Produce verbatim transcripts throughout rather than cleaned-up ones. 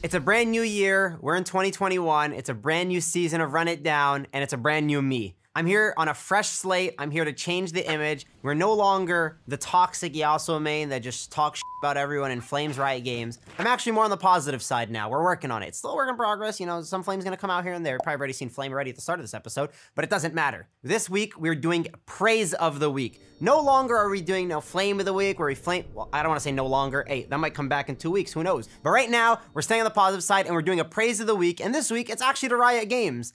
It's a brand new year. We're in twenty twenty-one. It's a brand new season of Run It Down, and it's a brand new me. I'm here on a fresh slate. I'm here to change the image. We're no longer the toxic Yasuo main that just talks about everyone and flames Riot Games. I'm actually more on the positive side now. We're working on it. It's still a work in progress. You know, some flame's gonna come out here and there. You've probably already seen flame already at the start of this episode, but it doesn't matter. This week, we're doing praise of the week. No longer are we doing no flame of the week where we flame, well, I don't wanna say no longer. Hey, that might come back in two weeks, who knows? But right now, we're staying on the positive side and we're doing a praise of the week. And this week, it's actually to Riot Games.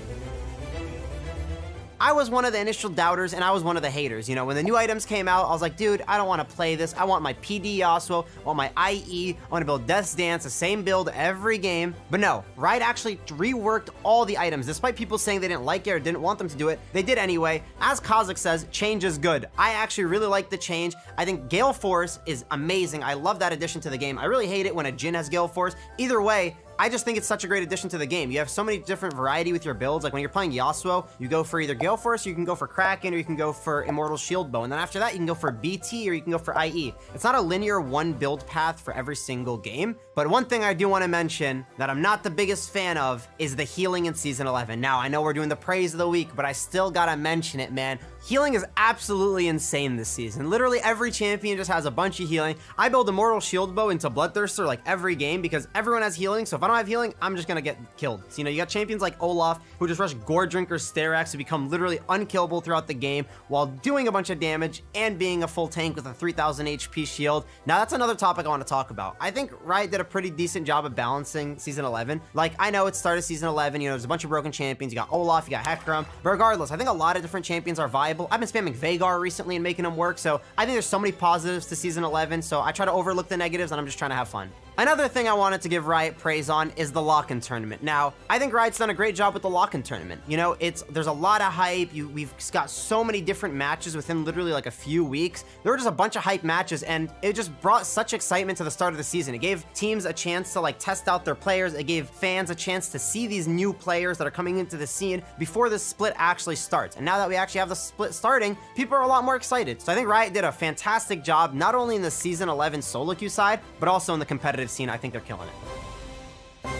I was one of the initial doubters and I was one of the haters. You know, when the new items came out, I was like, dude, I don't want to play this. I want my P D Yasuo, I want my I E, I want to build Death's Dance, the same build every game. But no, Riot actually reworked all the items. Despite people saying they didn't like it or didn't want them to do it, they did anyway. As Kha'Zix says, change is good. I actually really like the change. I think Gale Force is amazing. I love that addition to the game. I really hate it when a Jhin has Gale Force. Either way, I just think it's such a great addition to the game. You have so many different variety with your builds. Like when you're playing Yasuo, you go for either Gale Force, or you can go for Kraken, or you can go for Immortal Shield Bow. And then after that, you can go for B T, or you can go for I E. It's not a linear one build path for every single game. But one thing I do want to mention that I'm not the biggest fan of is the healing in Season eleven. Now, I know we're doing the praise of the week, but I still gotta mention it, man. Healing is absolutely insane this season. Literally every champion just has a bunch of healing. I build Immortal Shield Bow into Bloodthirster like every game because everyone has healing. So if I don't have healing, I'm just gonna get killed. So, you know, you got champions like Olaf who just rush Gore Drinker, Sterak's to become literally unkillable throughout the game while doing a bunch of damage and being a full tank with a three thousand H P shield. Now that's another topic I want to talk about. I think Riot did a pretty decent job of balancing Season eleven. Like, I know it started Season eleven, you know, there's a bunch of broken champions. You got Olaf, you got Hecarim, but regardless, I think a lot of different champions are viable. I've been spamming Veigar recently and making them work, so I think there's so many positives to Season eleven, so I try to overlook the negatives and I'm just trying to have fun. Another thing I wanted to give Riot praise on is the lock-in tournament. Now, I think Riot's done a great job with the lock-in tournament. You know, it's there's a lot of hype. You, we've got so many different matches within literally like a few weeks. There were just a bunch of hype matches, and it just brought such excitement to the start of the season. It gave teams a chance to like test out their players. It gave fans a chance to see these new players that are coming into the scene before the split actually starts. And now that we actually have the split starting, people are a lot more excited. So I think Riot did a fantastic job, not only in the Season eleven solo queue side, but also in the competitive scene. I think they're killing it.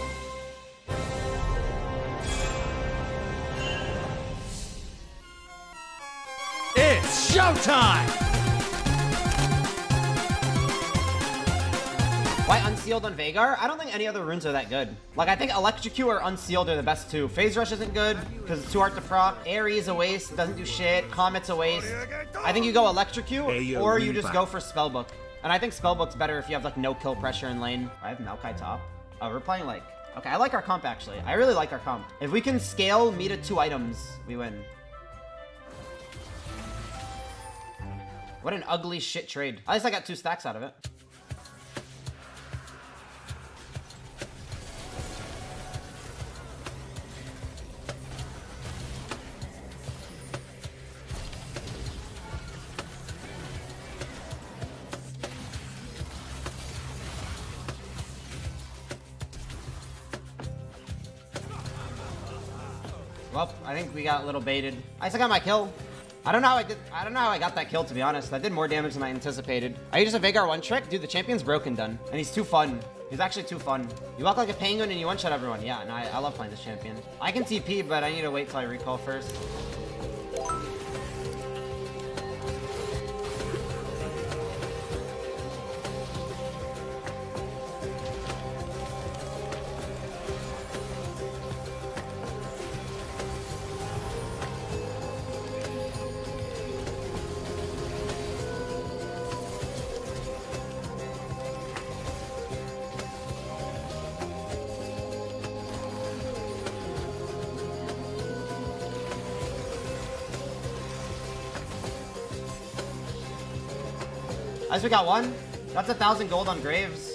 It's showtime! Why unsealed on Veigar? I don't think any other runes are that good. Like, I think Electrocute or Unsealed are the best two. Phase Rush isn't good because it's too hard to proc. Ares a waste, doesn't do shit. Comet's a waste. I think you go Electrocute or you just go for Spellbook. And I think Spellbook's better if you have like no kill pressure in lane. I have Maokai top. Oh, we're playing like... Okay, I like our comp actually. I really like our comp. If we can scale me to two items, we win. What an ugly shit trade. At least I got two stacks out of it. Well, I think we got a little baited. I still got my kill. I don't know how I did. I don't know how I got that kill, to be honest. That did more damage than I anticipated. I used a Veigar one trick. Dude, the champion's broken done. And he's too fun. He's actually too fun. You walk like a penguin and you one-shot everyone. Yeah, no, I, I love playing this champion. I can T P, but I need to wait till I recall first. At least we got one. That's a thousand gold on Graves.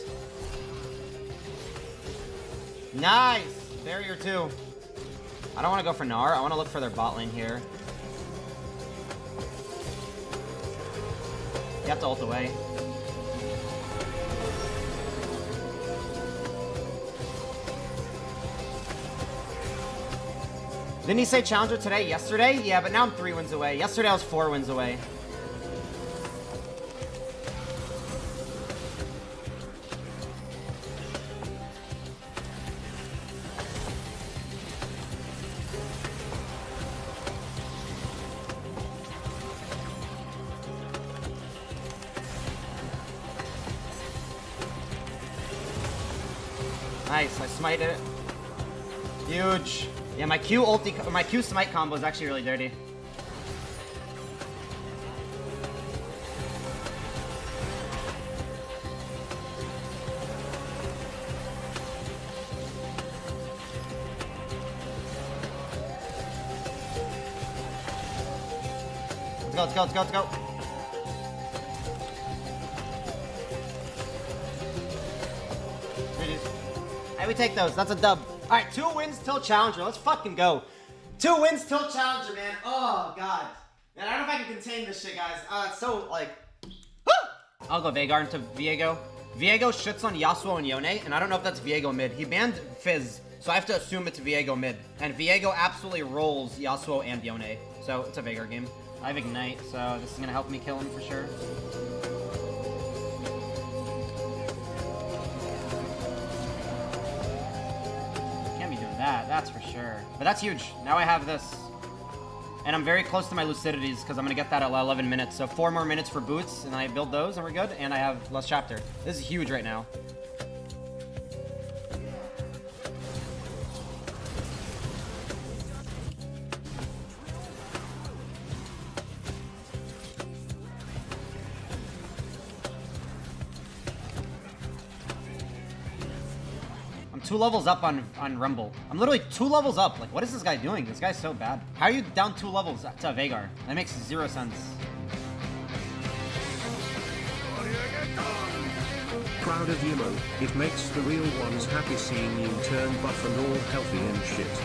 Nice! Barrier two. I don't want to go for Gnar. I want to look for their bot lane here. You have to ult away. Didn't he say challenger today? Yesterday? Yeah, but now I'm three wins away. Yesterday I was four wins away. Nice, I smited it. Huge. Yeah, my Q ulti, my Q smite combo is actually really dirty. Let's go, let's go, let's go, let's go. Hey, we take those. That's a dub. All right, two wins till challenger. Let's fucking go. Two wins till challenger, man. Oh, God. Man, I don't know if I can contain this shit, guys. Uh, it's so, like... Woo! I'll go Veigar into Viego. Viego shits on Yasuo and Yone, and I don't know if that's Viego mid. He banned Fizz, so I have to assume it's Viego mid. And Viego absolutely rolls Yasuo and Yone. So, it's a Veigar game. I have Ignite, so this is gonna help me kill him for sure. Can't be doing that, that's for sure. But that's huge. Now I have this. And I'm very close to my Lucidities because I'm gonna get that at eleven minutes. So four more minutes for boots, and I build those, and we're good. And I have less chapter. This is huge right now. Two levels up on, on Rumble. I'm literally two levels up. Like, what is this guy doing? This guy's so bad. How are you down two levels to Veigar? That makes zero sense. Proud of you, Mo. It makes the real ones happy seeing you turn buff and all healthy and shit.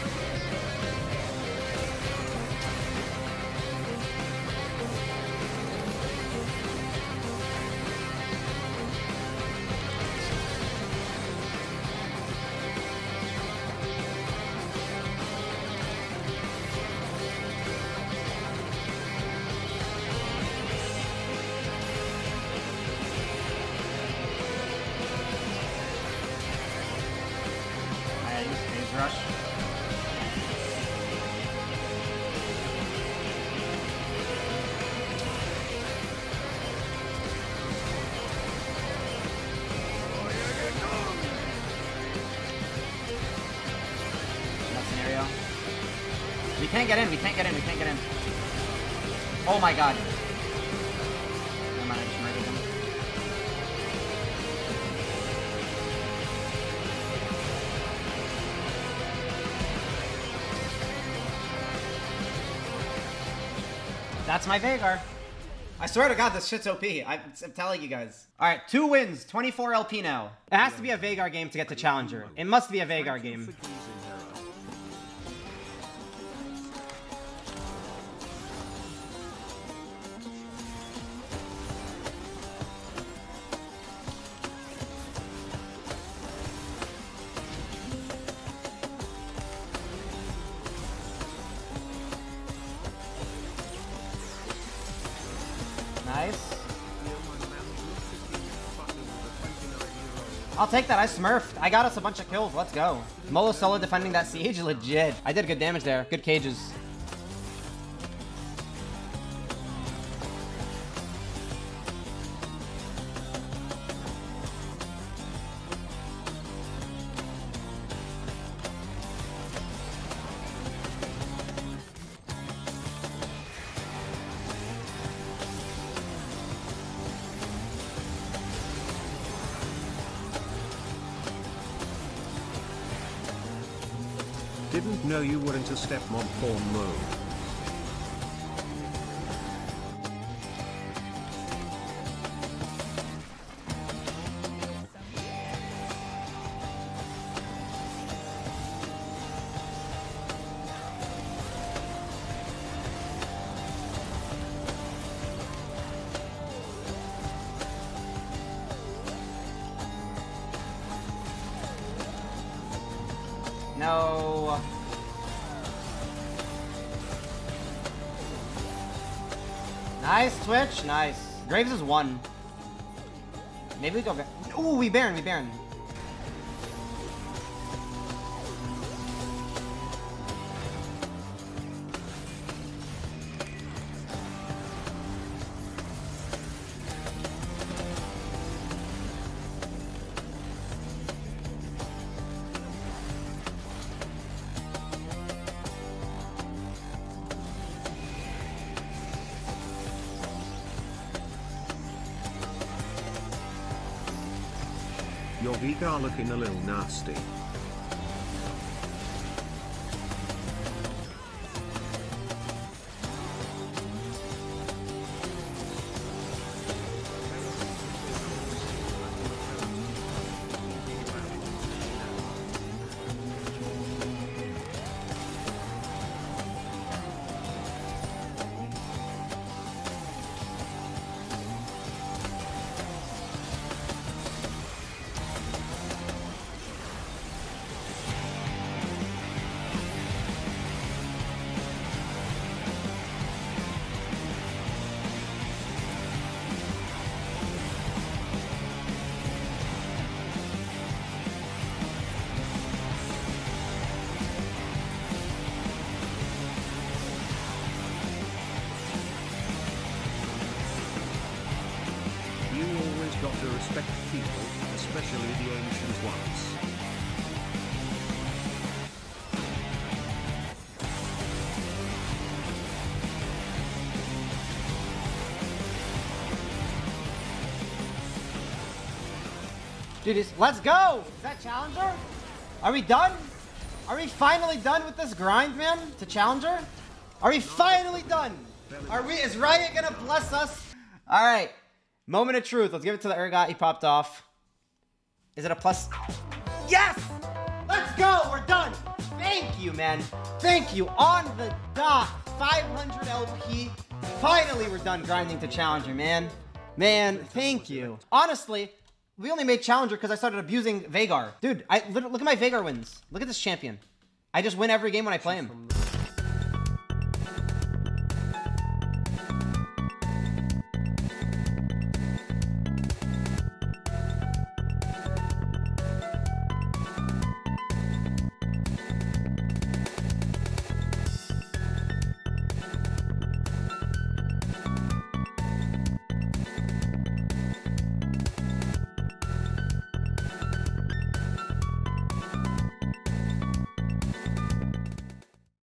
Rush. That scenario. We can't get in, we can't get in, we can't get in. Oh my god. Never mind, I just murdered him. That's my Veigar. I swear to God, this shit's O P. I, I'm telling you guys. All right, two wins, twenty-four L P now. It has to be a Veigar game to get to Challenger. It must be a Veigar game. Nice. I'll take that. I smurfed. I got us a bunch of kills. Let's go. Molo solo defending that siege. Legit. I did good damage there. Good cages. Didn't know you were into stepmom porn mode. No. Nice Twitch. Nice. Graves is one. Maybe we go back. Ooh, we Baron. We Baron. Your Veigar looking a little nasty. Got to respect people, especially the ancient ones. Dude, it's, let's go! Is that Challenger? Are we done? Are we finally done with this grind, man? To Challenger? Are we finally done? Are we? Is Riot gonna bless us? All right. Moment of truth. Let's give it to the Urgot. He popped off. Is it a plus? Yes! Let's go! We're done! Thank you, man. Thank you. On the dot. five hundred L P. Finally, we're done grinding to Challenger, man. Man, thank you. Honestly, we only made Challenger because I started abusing Veigar. Dude, I look at my Veigar wins. Look at this champion. I just win every game when I play him.